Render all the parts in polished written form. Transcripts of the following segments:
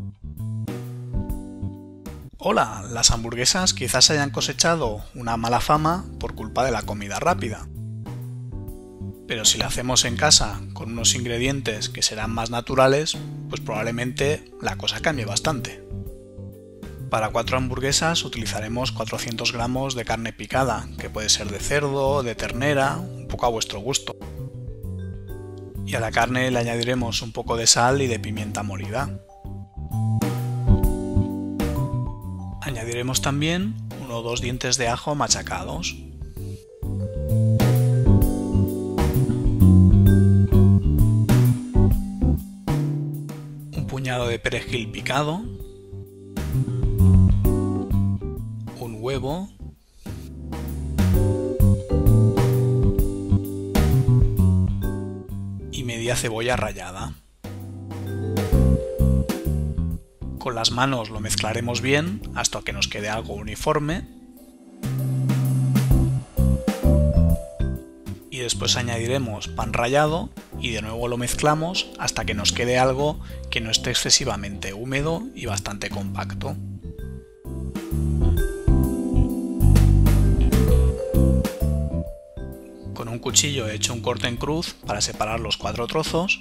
Hola, las hamburguesas quizás hayan cosechado una mala fama por culpa de la comida rápida. Pero si la hacemos en casa con unos ingredientes que serán más naturales, pues probablemente la cosa cambie bastante. Para 4 hamburguesas utilizaremos 400 gramos de carne picada, que puede ser de cerdo, de ternera, un poco a vuestro gusto. Y a la carne le añadiremos un poco de sal y de pimienta molida. Añadiremos también 1 o 2 dientes de ajo machacados. Un puñado de perejil picado. Un huevo. Y media cebolla rallada. Con las manos lo mezclaremos bien hasta que nos quede algo uniforme. Y después añadiremos pan rallado y de nuevo lo mezclamos hasta que nos quede algo que no esté excesivamente húmedo y bastante compacto. Con un cuchillo he hecho un corte en cruz para separar los 4 trozos.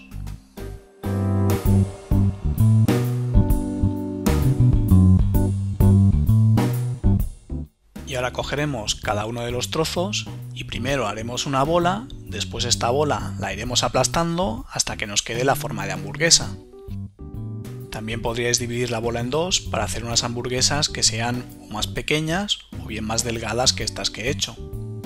Y ahora cogeremos cada uno de los trozos y primero haremos una bola, después esta bola la iremos aplastando hasta que nos quede la forma de hamburguesa. También podríais dividir la bola en dos para hacer unas hamburguesas que sean o más pequeñas o bien más delgadas que estas que he hecho.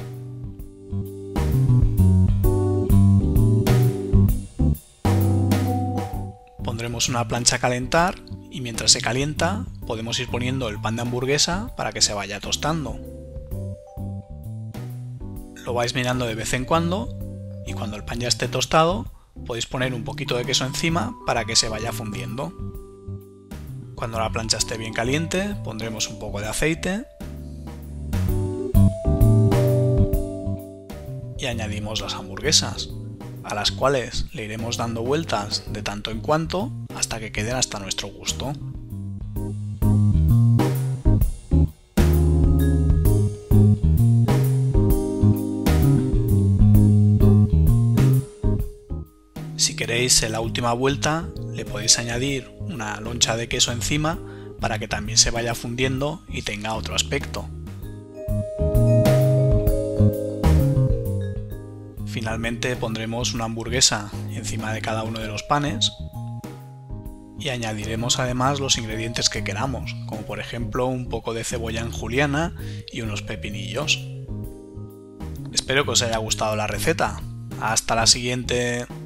Pondremos una plancha a calentar y mientras se calienta podemos ir poniendo el pan de hamburguesa para que se vaya tostando. Lo vais mirando de vez en cuando y cuando el pan ya esté tostado podéis poner un poquito de queso encima para que se vaya fundiendo. Cuando la plancha esté bien caliente pondremos un poco de aceite y añadimos las hamburguesas, a las cuales le iremos dando vueltas de tanto en cuanto hasta que queden hasta nuestro gusto. Si queréis en la última vuelta le podéis añadir una loncha de queso encima para que también se vaya fundiendo y tenga otro aspecto. Finalmente pondremos una hamburguesa encima de cada uno de los panes y añadiremos además los ingredientes que queramos, como por ejemplo un poco de cebolla en juliana y unos pepinillos. Espero que os haya gustado la receta. ¡Hasta la siguiente!